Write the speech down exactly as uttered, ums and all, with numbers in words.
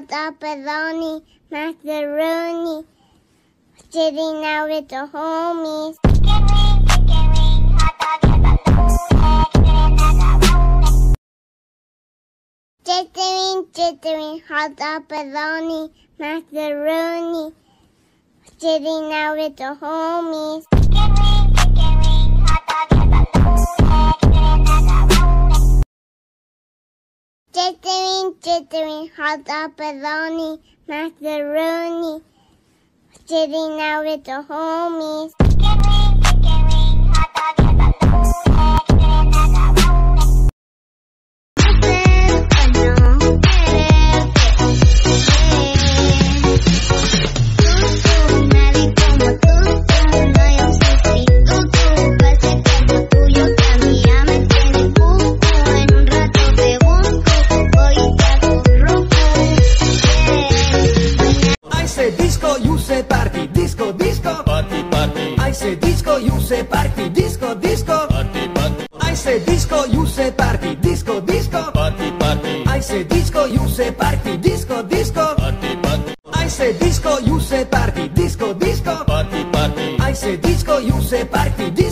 dog, bologna, macaroni, sitting out with the homies. Jittering, jittering, hot dog, bologna, macaroni, sitting out with the homies. Jittering, jittering, hot dog, bologna, macaroni, sitting out with the homies. Disco, you say party, disco, disco, party, party. I say disco, you say party, disco, disco, party, party. I say disco, you say party, disco, disco, party, party. I say disco, you say party, disco, disco, party, party. I say disco, you say party, disco, disco, party, party. I say disco, you say party, disco.